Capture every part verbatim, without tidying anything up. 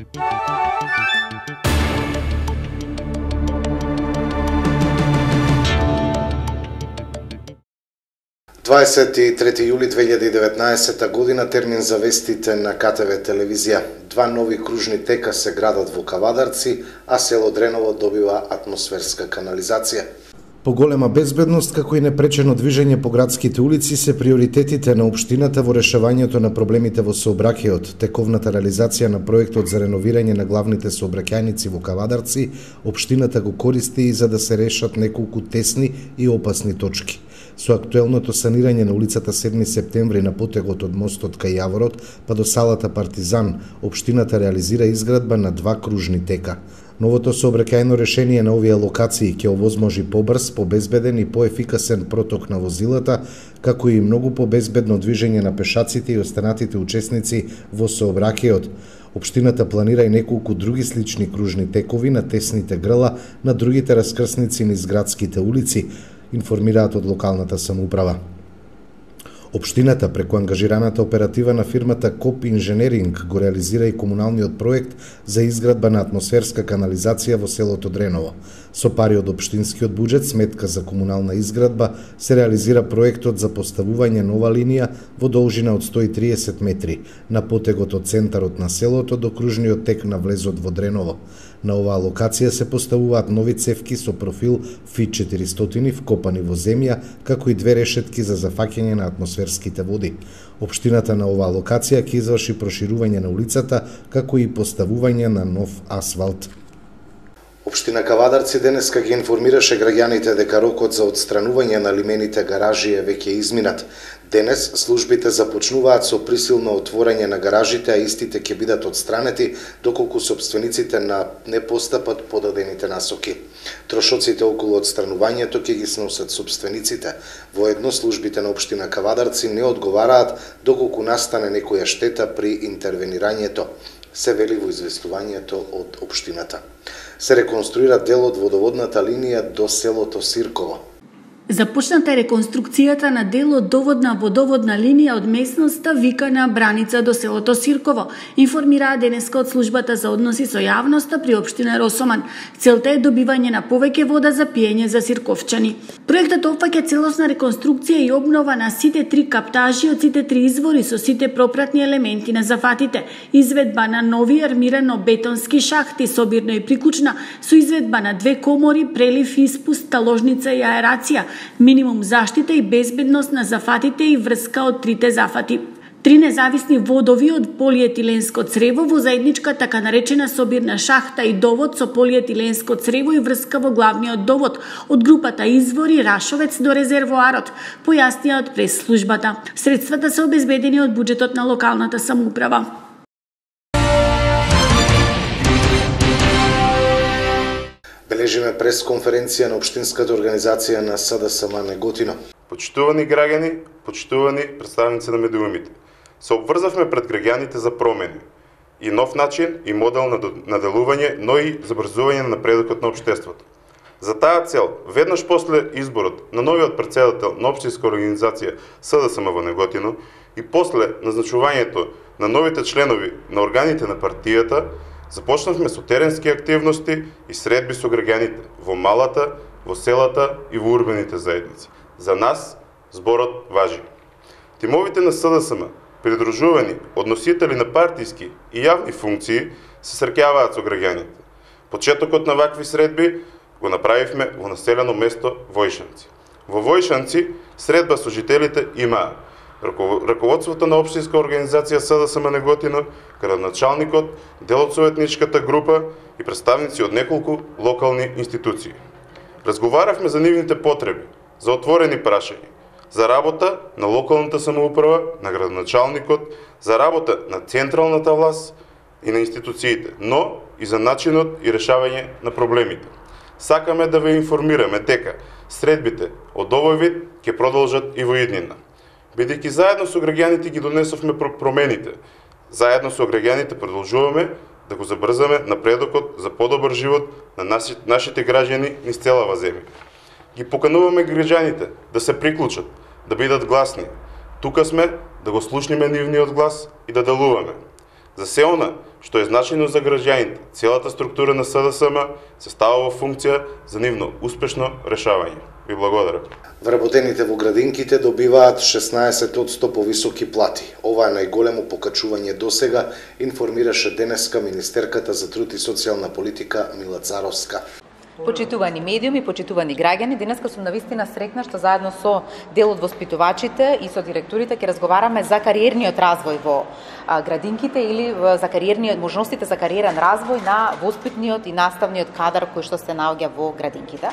дваесет и трети јули две илјади и деветнаесетта година термин за вестите на Ка Те Ве телевизија. Два нови кружни тека се градат во Кавадарци, а село Дреново добива атмосферска канализација. Поголема безбедност, како и непречено движење по градските улици се приоритетите на општината во решавањето на проблемите во сообраќајот. Тековната реализација на проектот за реновирање на главните сообраќајници во Кавадарци, општината го користи и за да се решат неколку тесни и опасни точки. Со актуелното санирање на улицата седми септември на потегот од мостот кај Јаворот па до салата Партизан, општината реализира изградба на два кружни тека. Новото сообраќајно решение на овие локации ќе овозможи побрз, побезбеден и поефикасен проток на возилата, како и многу побезбедно движење на пешаците и останатите учесници во сообраќајот. Општината планира и неколку други слични кружни текови на тесните грла на другите раскрсници низ градските улици, информираат од локалната самоуправа. Општината преку ангажираната оператива на фирмата Коп Инженеринг го реализира и комуналниот проект за изградба на атмосферска канализација во селото Дреново. Со пари од општинскиот буџет, сметка за комунална изградба, се реализира проектот за поставување нова линија во должина од сто и триесет метри на потегот од центарот на селото до кружниот тек на влезот во Дреново. На оваа локација се поставуваат нови цевки со профил Фи четиристотини вкопани во земја, како и две решетки за зафаќање на атмосферските води. Општината на оваа локација ќе изврши проширување на улицата, како и поставување на нов асфалт. Општина Кавадарци денеска ги информираше граѓаните дека рокот за отстранување на лимените гаражи е веќе изминат. Денес службите започнуваат со присилно отворање на гаражите, а истите ќе бидат отстранети доколку собствениците на не постапат подадените насоки. Трошоците околу отстранувањето ќе ги сносат собствениците. Воедно службите на општина Кавадарци не одговараат доколку настане некоја штета при интервенирањето, се вели во известувањето од општината. Се реконструира дел од водоводната линија до селото Сирково. Започната е реконструкцијата на дел од доводна водоводна линија од местноста Викана Браница до селото Сирково, информираа денеска од службата за односи со јавноста при општина Росоман. Целта е добивање на повеќе вода за пиење за сирковчани. Проектот опфаќа целосна реконструкција и обнова на сите три каптажи од сите три извори со сите пропратни елементи на зафатите, изведба на нови армирано-бетонски шахти, собирно и приклучна, со изведба на две комори, прелив, испуст, таложница и аерација, минимум заштита и безбедност на зафатите и врска од трите зафати. Три независни водови од полиетиленско црево во заедничка така наречена собирна шахта и довод со полиетиленско црево и врска во главниот довод од групата извори Рашовец до резервоарот, појаснија од прес-службата. Средствата се обезбедени од буџетот на локалната самоуправа. Бележиме пресконференција на Општинската организација на С Д С М Неготино. Почитувани граѓани, почитувани представници на медиумите, се обврзавме пред граѓаните за промени и нов начин и модел на делување, но и забрзување на напредокот на општеството. За таа цел, веднаш после изборот на новиот претседател на Општинска организација С Д С М во Неготино и после назначувањето на новите членови на органите на партијата, започнавме со теренски активности и средби со граѓаните во малата, во селата и во урбаните заедници. За нас зборот важи. Тимовите на С Д С М, придружувани од носители на партиски и јавни функции, се среќаваат со граѓаните. Почетокот на вакви средби го направивме во населено место Војшанци. Во Војшанци средба со жителите имаа раководството на Општинска организација С Д С М Неготино, градоначалникот, дел од советничката група и представници од неколку локални институции. Разговаравме за нивните потреби, за отворени прашања, за работа на локалната самоуправа, на градоначалникот, за работа на централната власт и на институциите, но и за начинот и решавање на проблемите. Сакаме да ве информираме дека средбите од овој вид ќе продолжат и во иднина. Бидејќи заедно со граѓаните ги донесовме промените, заедно со граѓаните продолжуваме да го забрзаме напредокот за подобар живот на нашите граѓани низ целава земја. Ги покануваме граѓаните да се приклучат, да бидат гласни. Тука сме да го слушнеме нивниот глас и да делуваме. За се она што е значајно за граѓаните, целата структура на С Д С М се става во функција за нивно успешно решавање. Ви благодарам. Вработените во градинките добиваат шеснаесет одсто повисоки плати. Ова е најголемо покачување досега, информираше денеска министерката за труд и социјална политика Мила Царовска. Почитувани медиуми, почитувани граѓани, денеска сум навистина среќна што заедно со дел од воспитувачите и со директорите ќе разговараме за кариерниот развој во градинките или за кариерниот можностите за кариерен развој на воспитниот и наставниот кадар кој што се наоѓа во градинките.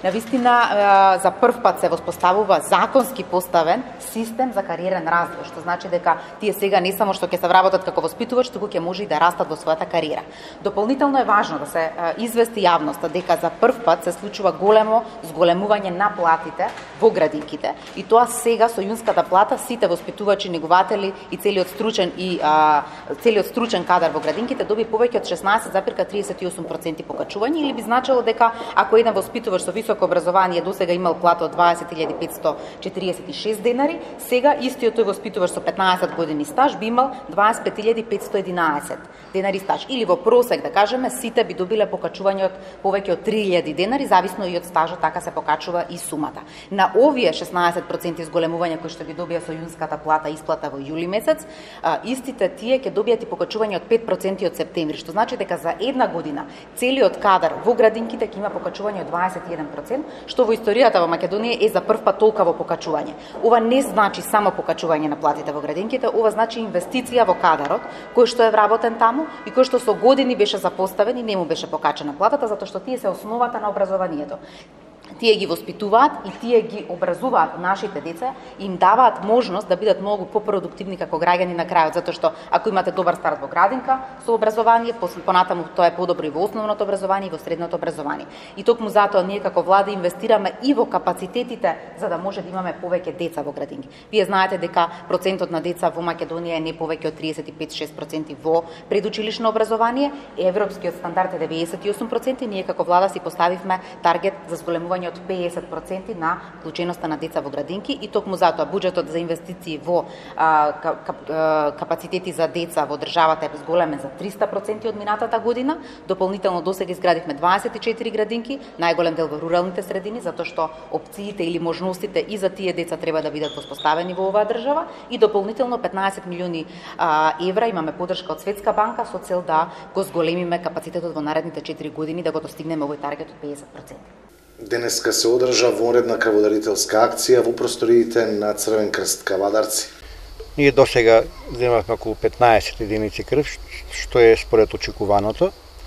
Навистина за прв пат се воспоставува законски поставен систем за кариерен развој, што значи дека тие сега не само што ќе се вработат како воспитувач, туку ќе може и да растат во својата кариера. Дополнително е важно да се извести јавноста дека за прв пат се случува големо зголемување на платите во градинките и тоа сега со јунската плата сите воспитувачи, негователи и целиот стручен и а, целиот стручен кадар во градинките доби повеќе од шеснаесет зарез триесет и осум проценти покачување, или би значило дека ако еден воспитувач со високо образование досега имал плата од дваесет илјади петстотини четириесет и шест денари, сега истиот тој воспитувач со петнаесет години стаж би имал дваесет и пет илјади петстотини и единаесет денари стаж, или во просек да кажеме сите би добиле покачување од повеќе од три илјади денари, зависно и од стажот, така се покачува и сумата. На овие шеснаесет проценти зголемување кои што ги добија со јунската плата исплата во јули месец, истите тие ќе добијат и покачување од пет проценти од септември, што значи дека за една година целиот кадар во градинките ќе има покачување од дваесет и еден проценти, што во историјата во Македонија е за прв пат толкаво покачување. Ова не значи само покачување на платите во градинките, ова значи инвестиција во кадарот кој што е вработен таму и кој што со години беше запоставен и не му беше покачена платата, затоа што тие се основата на образованието. Тие ги воспитуваат и тие ги образуваат нашите деца и им даваат можност да бидат многу попродуктивни како граѓани на крајот, затоа што ако имате добар старт во градинка со образование, понатаму тоа е подобро и во основното образование и во средното образование. И токму затоа ние како влада инвестираме и во капацитетите за да може да имаме повеќе деца во градинки. Вие знаете дека процентот на деца во Македонија е не повеќе од триесет и пет до шест проценти во предучилишно образование, европскиот стандард е деветдесет и осум проценти, ние како влада си поставивме таргет за зголемување од педесет проценти на вклученоста на деца во градинки и токму затоа буџетот за инвестиции во а, кап, а, капацитети за деца во државата е зголемен за триста проценти од минатата година. Дополнително досега изградивме дваесет и четири градинки, најголем дел во руралните средини, затоа што опциите или можностите и за тие деца треба да бидат воспоставени во оваа држава и дополнително петнаесет милиони а, евра имаме подршка од Светска банка со цел да го зголемиме капацитетот во наредните четири години да го достигнеме овој таргет од педесет проценти. Денеска се одржа вонредна крводарителска акција во просториите на Црвен крст Кавадарци. Ние досега земавме околу петнаесет единици крв, што е според очекуваното.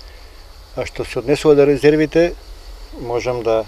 А што се однесува до резервите, можам да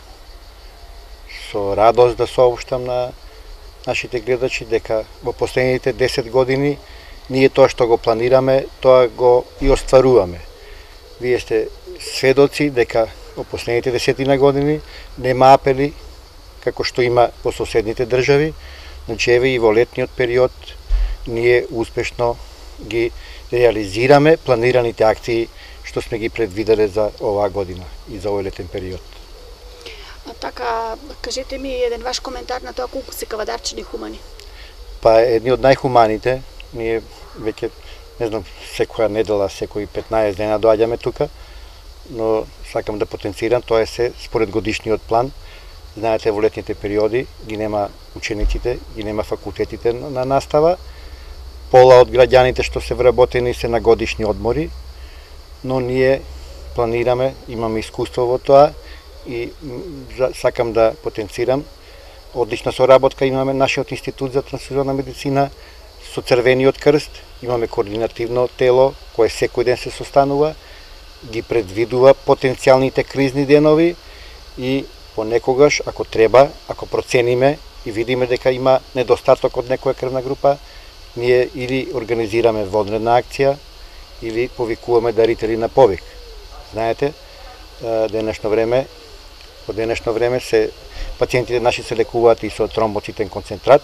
со радост да сообштам на нашите гледачи дека во последните десет години ние тоа што го планираме, тоа го и остваруваме. Вие сте сведоци дека во последните десетина години нема апели како што има во соседните држави, значи еве и во летниот период ние успешно ги реализираме планираните акции што сме ги предвиделе за оваа година и за овој летен период. А така, кажете ми еден ваш коментар на тоа колку се кавадарчани хумани. Па едни од најхуманите, ние веќе не знам секоја недела, секои петнаесет дена доаѓаме тука, но сакам да потенцирам, тоа е се според годишниот план. Знаете, во летните периоди ги нема учениците, ги нема факултетите на настава. Пола од граѓаните што се вработени се на годишни одмори, но ние планираме, имаме искуство во тоа и сакам да потенцирам. Одлична соработка имаме нашиот институт за трансфузионна медицина со Црвениот крст, имаме координативно тело кое секој ден се состанува, ги предвидува потенцијалните кризни денови и понекогаш, ако треба, ако процениме и видиме дека има недостаток од некоја крвна група, ние или организираме вонредна акција, или повикуваме дарители на повик. Знаете, денешно време, во денешно време се пациентите наши се лекуваат и со тромбоцитен концентрат.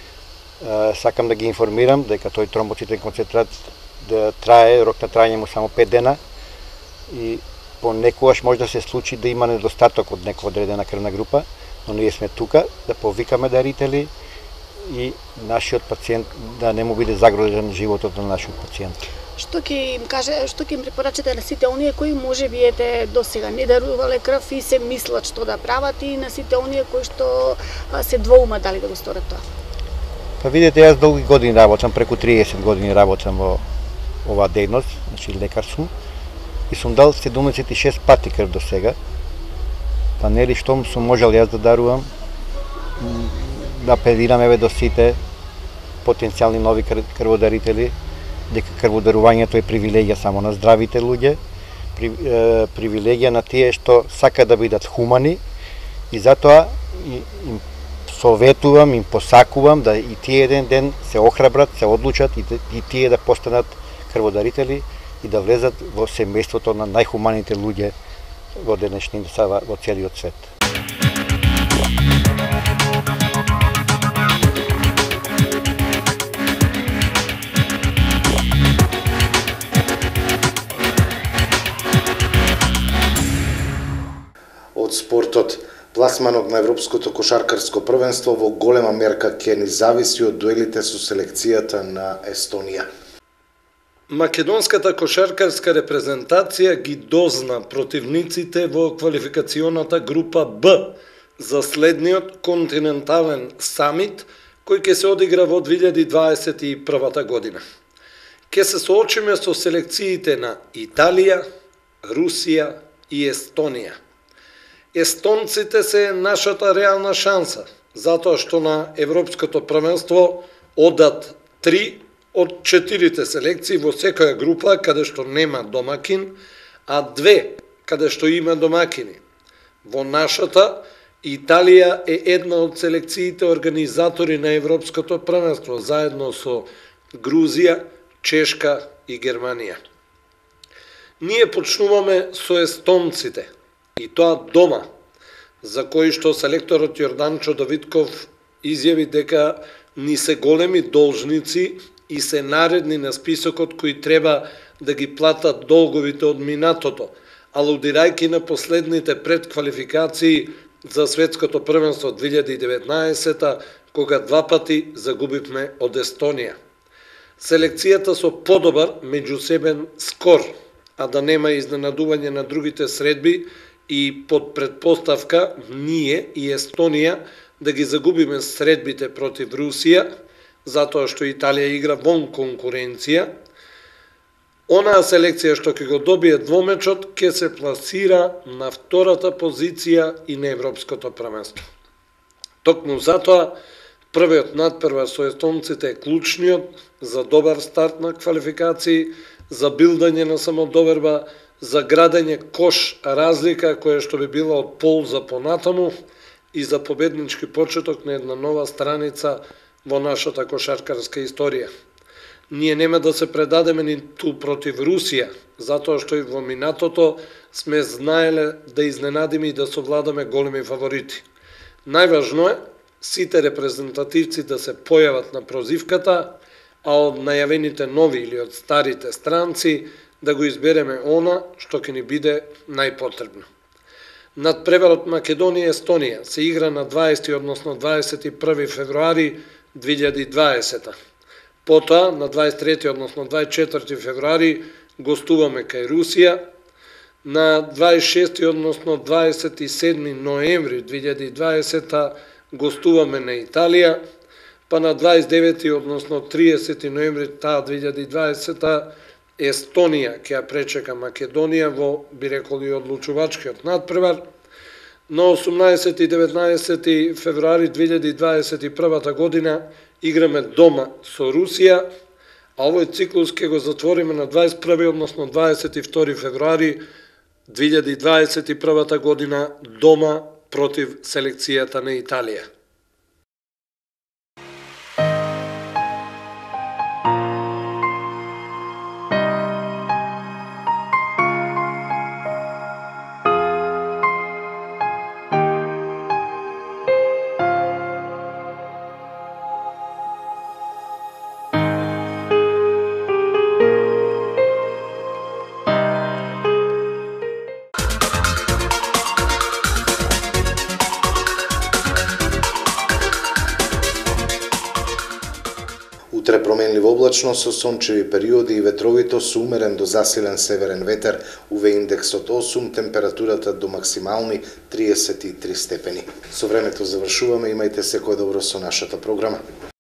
Сакам да ги информирам дека тој тромбоцитен концентрат да трае, рок на траење му само пет дена, и понекогаш може да се случи да има недостаток од некоја одредена крвна група, но ние сме тука да повикаме дарители и нашиот пациент да не му биде загрозен животот на нашиот пациент. Што ќе им каже, што ќе им препорачате на сите оние кои може би ете досега не дарувале крв и се мислат што да прават, и на сите оние кои што се двоумат дали да го сторат тоа? Па видите, јас долги години работам, преку триесет години работам во оваа дејност, значи лекар сум, и сум дал седумдесет и шест пати крв до сега. Па нели штом сум можел јас да дарувам, да апелирам еве до сите потенцијални нови крводарители, дека крводарувањето е привилегија само на здравите луѓе, при, е, привилегија на тие што сака да бидат хумани, и затоа им советувам, им посакувам да и тие еден ден се охрабрат, се одлучат и, и тие да постанат крводарители и да влезат во семејството на најхуманите луѓе во денешни сава во целиот свет. Од спортот, пласманот на Европското кошаркарско првенство во голема мерка ќе ни зависи од дуелите со селекцијата на Естонија. Македонската кошаркарска репрезентација ги дозна противниците во квалификационата група Б за следниот континентален самит кој ќе се одигра во две илјади дваесет и прва година. Ќе се соочиме со селекциите на Италија, Русија и Естонија. Естонците се нашата реална шанса, затоа што на Европското првенство одат три од четирите селекции во секоја група каде што нема домакин, а две каде што има домакини. Во нашата, Италија е една од селекциите организатори на Европското првенство, заедно со Грузија, Чешка и Германија. Ние почнуваме со естонците, и тоа дома, за кои што селекторот Јорданчо Давидков изјави дека ни се големи должници и се наредни на списокот кои треба да ги платат долговите од минатото, алудирајќи на последните предквалификации за светското првенство две илјади и деветнаесета, кога два пати загубивме од Естонија. Селекцијата со подобар меѓусебен скор, а да нема изненадување на другите средби, и под предпоставка ние и Естонија да ги загубиме средбите против Русија, затоа што Италија игра вон конкуренција, онаа селекција што ќе го добие двомечот ќе се пласира на втората позиција и на Европското првенство. Токму затоа, првиот надпревар со естонците е клучниот за добар старт на квалификации, за билдање на самодоверба, за градење кош разлика која што би била од полза понатаму и за победнички почеток на една нова страница во нашата кошаркарска историја. Ние нема да се предадеме ниту против Русија, затоа што и во минатото сме знаеле да изненадиме и да совладаме големи фаворити. Најважно е сите репрезентативци да се појават на прозивката, а од најавените нови или од старите странци да го избереме она што ќе ни биде најпотребно. Надпреварот Македонија и Естонија се игра на дваесети, односно дваесет и први февруари две илјади и дваесета. Потоа, на дваесет и трети, односно дваесет и четврти февруари, гостуваме кај Русија. На дваесет и шести, односно дваесет и седми ноември две илјади и дваесета гостуваме на Италија. Па на дваесет и девети, односно триесети ноември таа две илјади и дваесета Естонија ќе ја пречека Македонија во, би рекол, и одлучувачкиот надпревар. На осумнаесети и деветнаесети февруари две илјади и дваесет и прва година играме дома со Русија, а овој циклус ќе го затвориме на дваесет и први, односно дваесет и втори февруари две илјади и дваесет и прва година дома против селекцијата на Италија. Утре променливо облачно со сончеви периоди и ветровито со умерен до засилен северен ветер, У В индексот осум, температурата до максимални триесет и три степени. Со времето завршуваме, имајте секој добро со нашата програма.